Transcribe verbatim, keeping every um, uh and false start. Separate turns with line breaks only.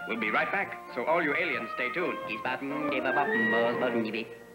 We'll be right back, so all you aliens stay tuned.